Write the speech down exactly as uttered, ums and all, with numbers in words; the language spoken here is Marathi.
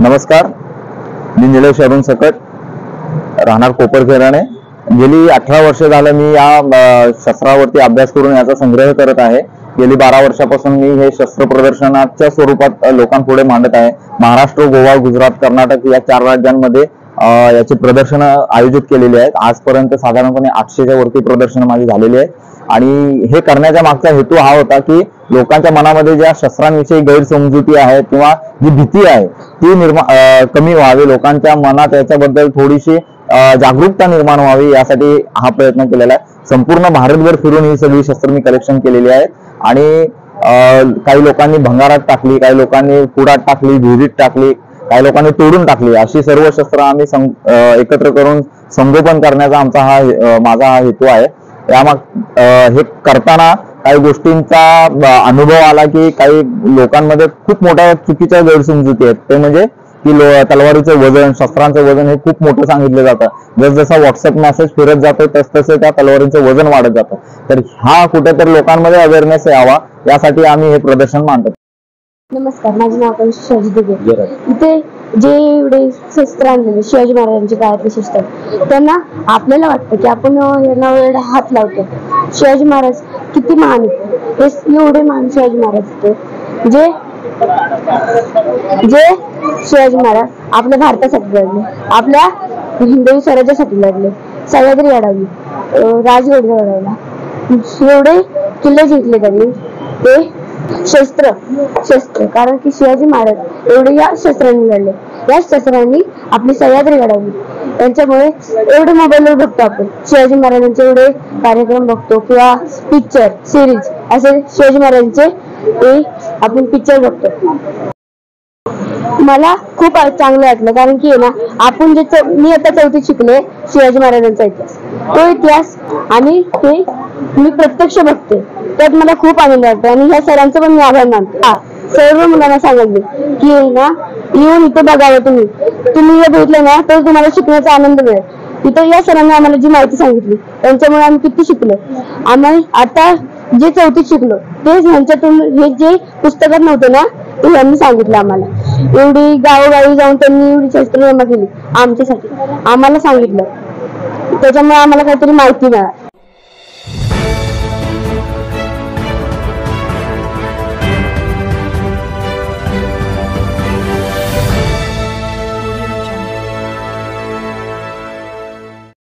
नमस्कार, मी निलेश अरुण सकट, राहणार कोपरखेराणे. गेली अठरा वर्ष झालं मी या शस्त्रावरती अभ्यास करून याचा संग्रह करत आहे. गेली बारा वर्षापासून मी हे शस्त्र प्रदर्शनाच्या स्वरूपात लोकांपुढे मांडत आहे. महाराष्ट्र, गोवा, गुजरात, कर्नाटक या चार राज्यांमध्ये याची प्रदर्शन आयोजित केलेली आहेत. आजपर्यंत साधारणपणे आठशेच्या वरती प्रदर्शन माझी झालेली आहे. आणि हे करण्याचा मागचा हेतू हा होता की लोकांच्या मनामध्ये ज्या शस्त्रांविषयी गैरसमजुती आहे किंवा जी भीती आहे ती निर्माण कमी व्हावी, लोकांच्या मनात याच्याबद्दल थोडीशी जागरूकता निर्माण व्हावी, यासाठी हा प्रयत्न केलेला आहे. संपूर्ण भारतभर फिरून ही सगळी शस्त्र मी कलेक्शन केलेली आहेत. आणि काही लोकांनी भंगारात टाकली, काही लोकांनी पुडात टाकली, विहिरीत टाकली, काही लोकांनी तोडून टाकली. अशी सर्व शस्त्र आम्ही एकत्र करून संगोपन करण्याचा आमचा हा माझा हा हेतू आहे. यामाग हे करताना काही गोष्टींचा अनुभव आला की काही लोकांमध्ये खूप मोठ्या चुकीच्या गैरसमजुती आहेत. ते म्हणजे की तलवारीचं वजन, शस्त्रांचं वजन हे खूप मोठं सांगितलं जातं. जसजसा व्हॉट्सअप मेसेज फिरत जातो तस तसं त्या तलवारीचं वजन वाढत जातं. तर हा कुठेतरी लोकांमध्ये अवेअरनेस यावा यासाठी आम्ही हे प्रदर्शन मांडतो. नमस्कार, माझे नाव आकांक्षा शिवाजी दिघे. इथे जे एवढे शस्त्र आणलेले शिवाजी महाराजांचे काळातले शस्त्र, त्यांना आपल्याला वाटतं की आपण यांना एवढा हात लावतो. शिवाजी महाराज किती महान होते, हे एवढे महान शिवाजी महाराज होते जे जे शिवाजी महाराज आपल्या भारतासाठी लढले, आपल्या हिंदवी स्वराज्यासाठी लढले, सह्याद्री लढवली, राजगड लढवला, एवढे किल्ले जिंकले त्यांनी. ते शस्त्र शस्त्र कारण की शिवाजी महाराज एवढे या शस्त्रांनी लढले, या शस्त्रांनी आपली सह्याद्री लढवली. त्यांच्यामुळे एवढे मोबाईलवर बघतो आपण शिवाजी महाराजांचे एवढे कार्यक्रम बघतो किंवा पिक्चर सिरीज असे शिवाजी महाराजांचे ते आपण पिक्चर बघतो. मला खूप चांगलं वाटलं कारण की ना आपण जे मी आता चौथीत शिकले शिवाजी महाराजांचा इतिहास, तो इतिहास आणि ते मी प्रत्यक्ष बघते, त्यात मला खूप आनंद वाटतो. आणि ह्या सरांचं पण मी आभार मानतो. सर्व मुलांना सांगितले की ना येऊन इथे बघावं, तुम्ही तुम्ही हे बघितलं ना तर तुम्हाला शिकण्याचा आनंद मिळेल. इथं या सरांनी आम्हाला जी माहिती सांगितली त्यांच्यामुळे आम्ही किती शिकलो. आम्ही आता जे चौथीत शिकलो तेच ह्यांच्यातून, हे जे पुस्तकात नव्हतं ना ते यांनी सांगितलं आम्हाला. एवढी गावोगावी जाऊन त्यांनी एवढी शस्त्र जमा केली आमच्यासाठी, आम्हाला सांगितलं, त्याच्यामुळे आम्हाला काहीतरी माहिती मिळाली.